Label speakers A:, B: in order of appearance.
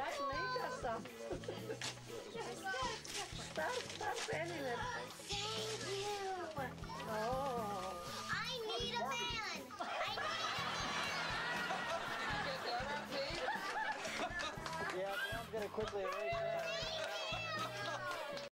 A: Kijk, Mikasa. Start bending it.
B: Thank you.
A: Oh.
B: I need a man.
C: Yeah, but I'm gonna quickly erase that.